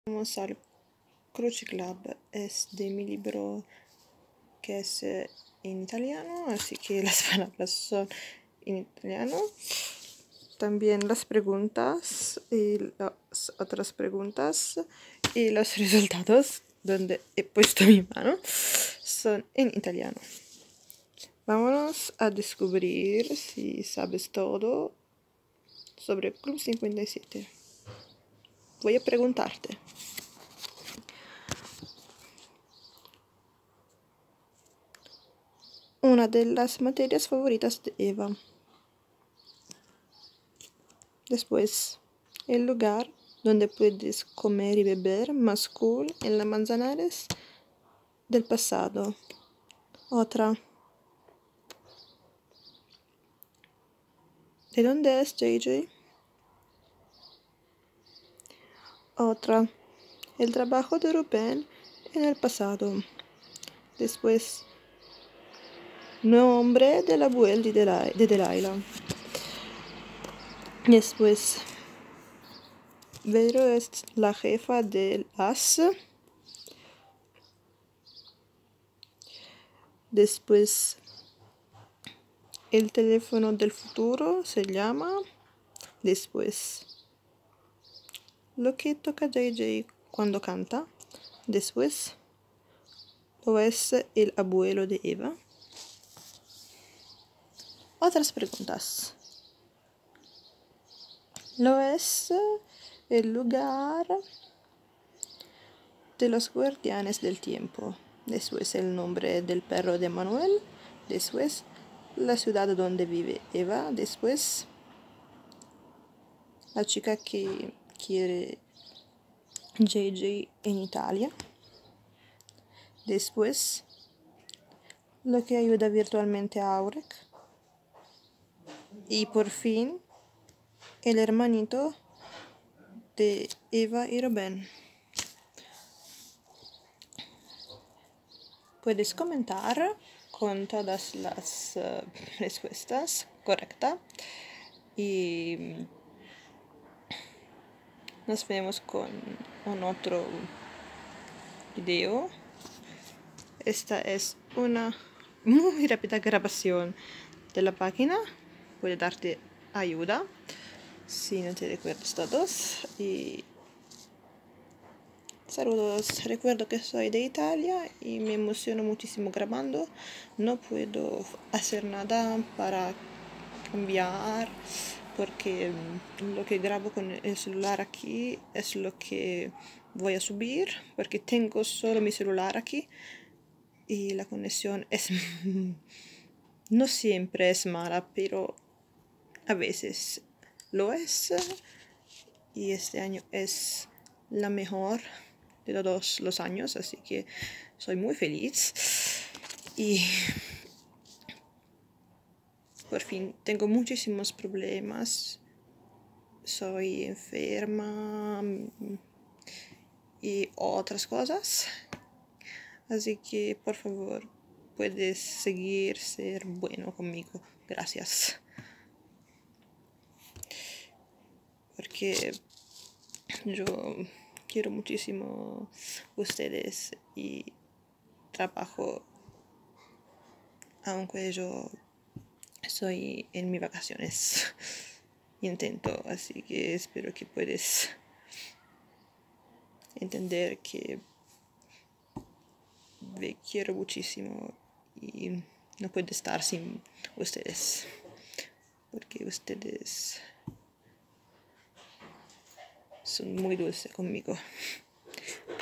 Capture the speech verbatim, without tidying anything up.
Vamos al Cruci Club. Es de mi libro que es en italiano, así que las palabras son en italiano. También las preguntas y las otras preguntas y los resultados donde he puesto mi mano son en italiano. Vámonos a descubrir si sabes todo sobre Club cincuenta y siete. Voy a preguntarte. Una de las materias favoritas de Eva. Después, el lugar donde puedes comer y beber más cool en la Manzanares del pasado. Otra. ¿De dónde es J J? Otra. El trabajo de Rubén en el pasado. Después, nombre del abuelo de, Delay de Delilah. Después, Vero es la jefa del A S. Después, el teléfono del futuro se llama. Después, lo que toca J J cuando canta. Después, lo es el abuelo de Eva. Otras preguntas. Lo es el lugar de los guardianes del tiempo. Después, el nombre del perro de Manuel. Después, la ciudad donde vive Eva. Después, la chica que quiere J J en Italia. Después, lo que ayuda virtualmente a Aurek. Y por fin, el hermanito de Eva y Rubén. Puedes comentar con todas las uh, respuestas correctas. Y nos vemos con un otro video. Esta es una muy rápida grabación de la página. Puede darte ayuda si no te recuerdas todos. Y saludos. Recuerdo que soy de Italia y me emociono muchísimo grabando. No puedo hacer nada para cambiar porque lo que grabo con el celular aquí es lo que voy a subir, porque tengo solo mi celular aquí y la conexión es no siempre es mala, pero a veces lo es, y este año es la mejor de todos los años, así que soy muy feliz. Y por fin tengo muchísimos problemas, soy enferma y otras cosas, así que por favor puedes seguir ser bueno conmigo, gracias, porque yo quiero muchísimo ustedes y trabajo aunque yo estoy en mis vacaciones. Intento, así que espero que puedes entender que me quiero muchísimo y no puedo estar sin ustedes, porque ustedes son muy dulces conmigo.